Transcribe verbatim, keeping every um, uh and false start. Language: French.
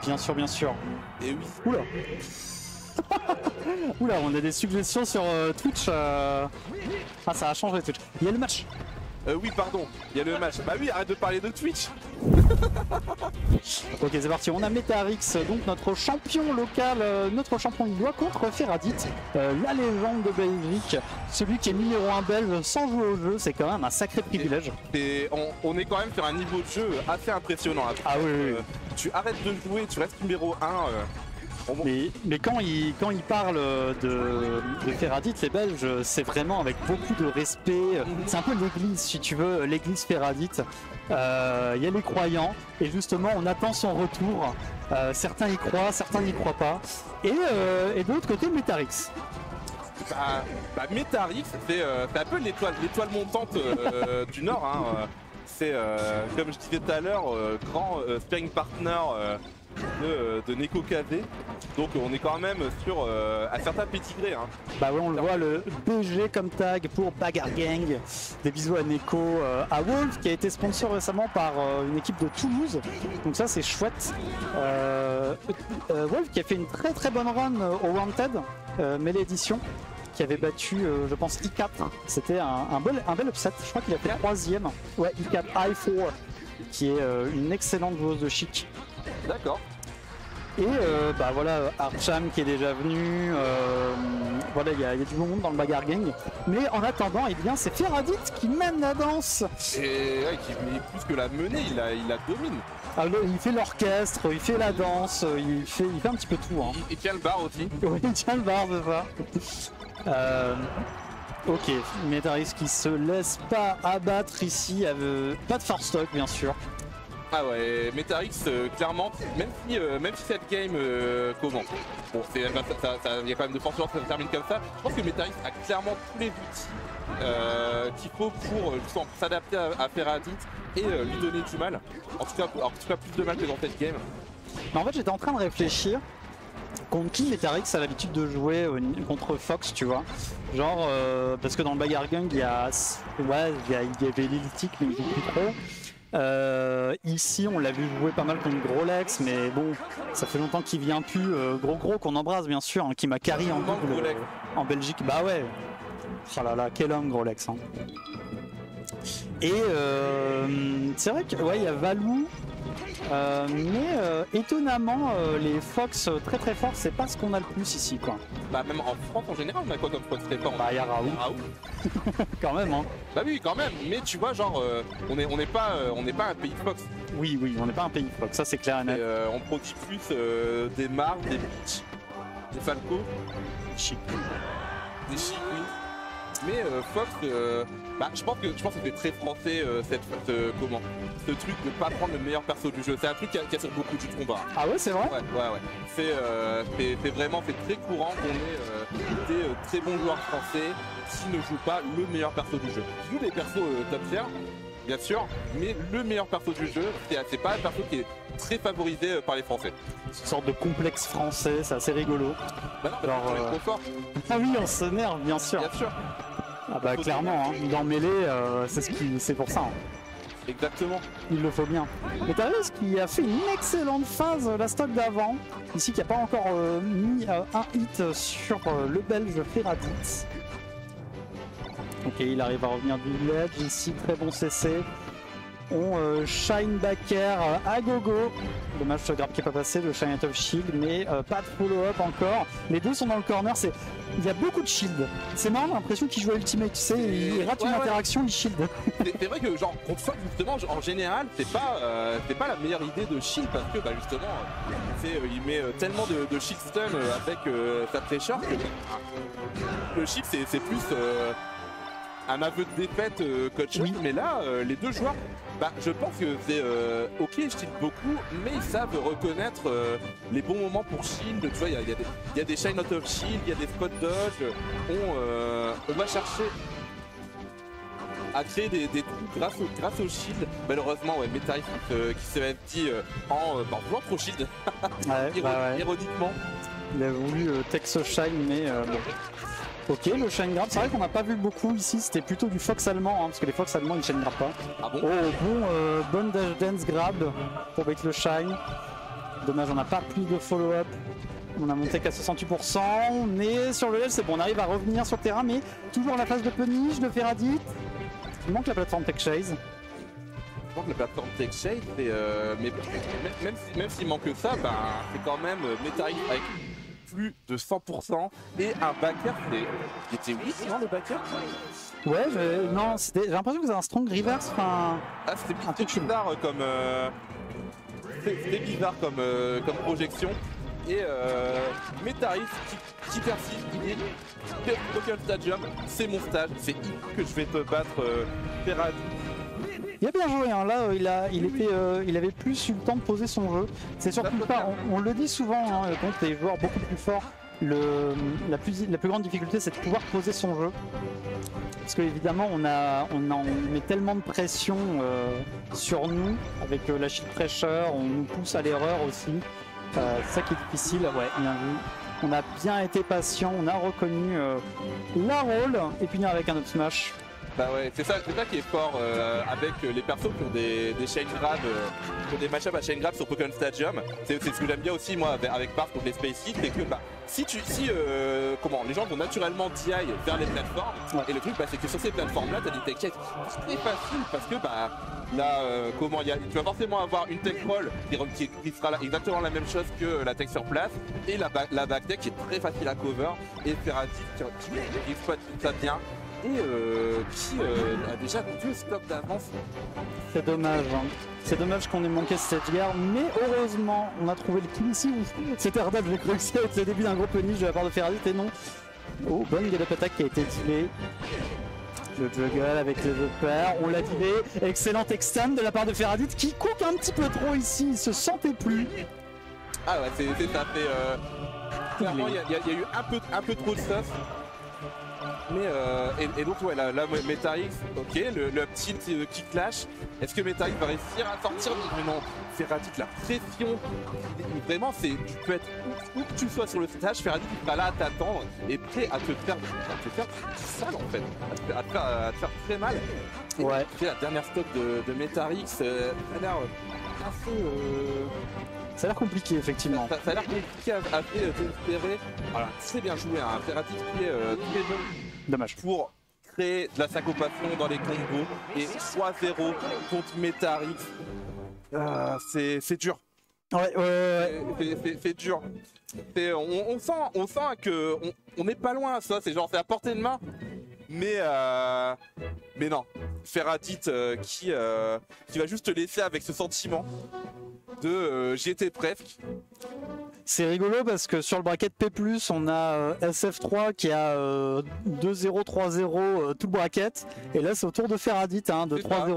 Bien sûr, bien sûr. Et oui. Oula. Oula, on a des suggestions sur euh, Twitch. Euh... Ah, ça a changé Twitch. Il y a le match. Euh, oui, pardon, il y a le match. Bah oui, arrête de parler de Twitch. Ok, c'est parti. On a Metarix, donc notre champion local, euh, notre champion de doigt contre Ferradit, euh, la légende de Belgique, celui qui est numéro un belge sans jouer au jeu. C'est quand même un sacré privilège. Et on, on est quand même sur un niveau de jeu assez impressionnant. Hein. Ah oui, oui, oui. Euh, tu arrêtes de jouer, tu restes numéro un. Euh... Mais, mais quand il, quand il parle de, de Ferradit, les Belges, c'est vraiment avec beaucoup de respect. C'est un peu l'église, si tu veux, l'église Ferradit. Euh, il y a les croyants, et justement, on attend son retour. Euh, certains y croient, certains n'y croient pas. Et, euh, et de l'autre côté, Metarix. Bah, bah Metarix, c'est euh, un peu l'étoile l'étoile montante euh, du Nord. Hein. C'est, euh, comme je disais tout à l'heure, euh, grand euh, sparring partner euh, de, de Neko Kaze. Donc on est quand même sur euh, un certain pédigré. Hein. Bah ouais, on le voit, le B G comme tag pour Bagarre Gang. Des bisous à Neko, euh, à Wolf qui a été sponsor récemment par euh, une équipe de Toulouse. Donc ça c'est chouette. Euh, euh, Wolf qui a fait une très très bonne run au Wanted, euh, Melee Edition, qui avait battu, euh, je pense, I quatre. C'était un, un, bel, un bel upset. Je crois qu'il a fait troisième. Ouais, I quatre, I quatre, qui est euh, une excellente joueuse de chic. D'accord. Et euh, bah voilà, Archam qui est déjà venu, euh, voilà, il y, y a du bon monde dans le Bagarre Gang. Mais en attendant, eh bien, c'est Ferradit qui mène la danse. Et ouais, qui mais plus que la menée, il la, il la domine. Ah, le, il fait l'orchestre, il fait la danse, il fait, il fait un petit peu tout. Hein. Il, il tient le bar aussi. Oui, il tient le bar, c'est ça. euh, ok, Metarix qui se laisse pas abattre ici, avec... pas de force stock bien sûr. Ah ouais, Metarix, euh, clairement, même si, euh, même si cette game, euh, comment bon, il bah, y a quand même de fortes chances que ça se termine comme ça. Je pense que Metarix a clairement tous les outils euh, qu'il faut pour euh, s'adapter à, à Ferradit et euh, lui donner du mal. En tout cas, en tout cas, plus de mal que dans cette game. Mais en fait, j'étais en train de réfléchir contre qui Metarix a l'habitude de jouer euh, contre Fox, tu vois. Genre, euh, parce que dans le Bagarre Gang, il y a, ouais, il y, a, il y avait Lilitic, mais il joue plus trop. Euh, ici, on l'a vu jouer pas mal contre Grolex, mais bon, ça fait longtemps qu'il vient plus. Euh, gros gros qu'on embrasse bien sûr, hein, qui m'a carry en double euh, en Belgique. Bah ouais. Oh là là, quel homme Grolex. Hein. Et euh, c'est vrai que ouais, il y a Valou. Euh, mais euh, étonnamment, euh, les Fox euh, très très forts, c'est pas ce qu'on a le plus ici, quoi. Bah même en France en général, on a quoi comme Fox très fort? Bah il y a Raoult. Raoult. Quand même, hein. Bah oui, quand même. Mais tu vois, genre, euh, on n'est on n'est pas, euh, on n'est pas un pays Fox. Oui, oui, on n'est pas un pays Fox, ça c'est clair et net. Et, euh, on produit plus euh, des Mars, des Beach, des Falco, Chic. des Chic, oui. Mais euh, Fox, euh, bah, je pense que je pense que c'est très français euh, cette euh, comment ce truc de pas prendre le meilleur perso du jeu. C'est un truc qui, qui attire beaucoup du combat. Ah ouais, c'est vrai. Ouais, ouais, ouais. C'est euh, vraiment c'est très courant qu'on ait euh, des euh, très bons joueurs français qui ne jouent pas le meilleur perso du jeu. Ils jouent des persos euh, top tier, bien sûr, mais le meilleur perso du jeu, c'est pas un perso qui est très favorisé euh, par les Français. Une sorte de complexe français, c'est assez rigolo. Bah non, alors, on est euh... trop fort. Ah oui, on s'énerve, bien sûr. Bien sûr. Ah bah clairement, hein, dans Melee, euh, c'est ce qui, c'est pour ça. Hein. Exactement. Il le faut bien. Mais t'as vu ce qui a fait une excellente phase la stock d'avant. Ici qui n'a pas encore euh, mis euh, un hit sur euh, le Belge Ferradit. Ok, il arrive à revenir du ledge ici, très bon C C. On euh, shine backer euh, à gogo. Dommage ce grab qui n'est pas passé, le shine out of shield, mais euh, pas de follow-up encore. Les deux sont dans le corner, c'est il y a beaucoup de shield. C'est marrant, l'impression qu'il joue à ultimate, tu sais, il rate ouais, une ouais. interaction, il shield. C'est vrai que genre contre Fox justement, en général, c'est pas euh, c'est pas la meilleure idée de shield parce que bah justement, euh, euh, il met euh, tellement de, de shield stun euh, avec euh, sa pressure que euh, le shield c'est plus euh, un aveu de défaite euh, coach, oui. Mais là, euh, les deux joueurs, bah, je pense que c'est euh, ok, je shield beaucoup, mais ils savent reconnaître euh, les bons moments pour shield. Tu vois, il y, y, y a des shine out of shield, il y a des spot dodge. On, euh, on va chercher à créer des, des trous grâce au, grâce au shield. Malheureusement, ouais, Metarix euh, qui s'est dit euh, en euh, bah, voulant trop shield, ouais, Iron bah ouais. ironiquement. Il a voulu euh, Tex Shine, mais euh, bon. Ok, le shine grab, c'est vrai qu'on n'a pas vu beaucoup ici, c'était plutôt du Fox allemand, hein, parce que les Fox allemands ils shine grab pas. Ah bon? Oh, bon, euh, bonne dash dance grab pour avec le shine. Dommage, on n'a pas plus de follow-up. On a monté qu'à soixante-huit pour cent, mais sur le L, c'est bon, on arrive à revenir sur le terrain, mais toujours la phase de punish de Ferradit. Il manque la plateforme Tech Chase. Je pense que la plateforme Tech Shade, euh, mais même, si, même s'il manque ça, bah, c'est quand même Metarix avec plus de cent pour cent et un backer, c'est... C'était huit, non, le backer? Ouais, je... non, j'ai l'impression que c'est un strong reverse, enfin... Ah, c'était bizarre comme... Euh... C'était bizarre comme, euh, comme projection. Et euh, Metarix qui, qui persiste, il dit Pokémon Stadium, c'est mon stage, c'est ici que je vais te battre, euh, Ferradit. Il a bien joué, hein. Là il, a, il, était, euh, il avait plus eu le temps de poser son jeu. C'est surtout pas, on, on le dit souvent hein, contre les joueurs beaucoup plus forts, le, la, plus, la plus grande difficulté c'est de pouvoir poser son jeu. Parce qu'évidemment on, a, on, a, on met tellement de pression euh, sur nous, avec euh, la shield pressure, on nous pousse à l'erreur aussi. Euh, c'est ça qui est difficile, ouais, bien vu. On a bien été patient, on a reconnu euh, la rôle et puis avec un up smash. Bah ouais, c'est ça, c'est ça qui est fort euh, avec les persos qui ont des, des chain grabs, euh, qui ont des match-ups à chain grab sur Pokémon Stadium. C'est ce que j'aime bien aussi moi avec, avec Barth contre les Space Heat, c'est que bah, si tu, si euh, comment, les gens vont naturellement D I vers les plateformes, ouais. Et le truc bah, c'est que sur ces plateformes-là, t'as des tech checks très faciles parce que bah là, euh, comment il y a, tu vas forcément avoir une tech roll qui, qui sera là, exactement la même chose que la tech sur place et la, la back tech qui est très facile à cover et Ferradit qui, qui, qui exploite ça bien. Et euh, qui euh, a déjà deux stops d'avance. C'est dommage, hein. C'est dommage qu'on ait manqué cette guerre, mais heureusement on a trouvé le kill ici. C'était Ardal, j'ai cru que c'était le début d'un gros punish de la part de Ferradit et non. Oh, bonne get-up attack qui a été dealée. Le juggle avec les repères, on l'a dealé. Excellent extend de la part de Ferradit qui cook un petit peu trop ici, il se sentait plus. Ah ouais, c'est ça fait. Euh... Clairement, il y, y, y a eu un peu, un peu trop de stuff. Mais euh, et, et donc ouais là, là Metarix, ok, le, le petit euh, qui clash, est-ce que Metarix va réussir à sortir? Mais non, Ferradit la pression, vraiment c'est, tu peux être où que tu sois sur le stage, Ferradit sera là à t'attendre et prêt à te faire, à te faire sale en fait, à te, à te, faire, à te faire très mal. Et ouais. C'est la dernière stock de, de Metarix, euh, ça a l'air assez... Euh... Ça a l'air compliqué effectivement. Ça, ça a l'air compliqué à, à désespérer. Voilà, très bien joué, hein. Ferradit qui est euh, très bon. Dommage. Pour créer de la syncopation dans les combos et trois zéro contre Metarix. Euh, c'est dur. Ouais, ouais, ouais. C'est dur. On, on, sent, on sent que on n'est pas loin à ça. C'est genre c'est à portée de main. Mais euh, mais non. Ferradit euh, qui, euh, qui va juste te laisser avec ce sentiment de euh, j'y étais presque. C'est rigolo parce que sur le bracket P plus, on a euh, S F trois qui a euh, deux zéro, trois zéro euh, tout le bracket. Et là, c'est au tour de Ferradit, hein, de trois zéro.